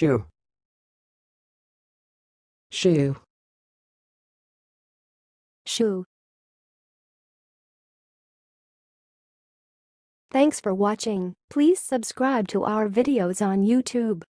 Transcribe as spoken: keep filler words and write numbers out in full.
Shoo. Shoo. Shoo. Thanks for watching. Please subscribe to our videos on YouTube.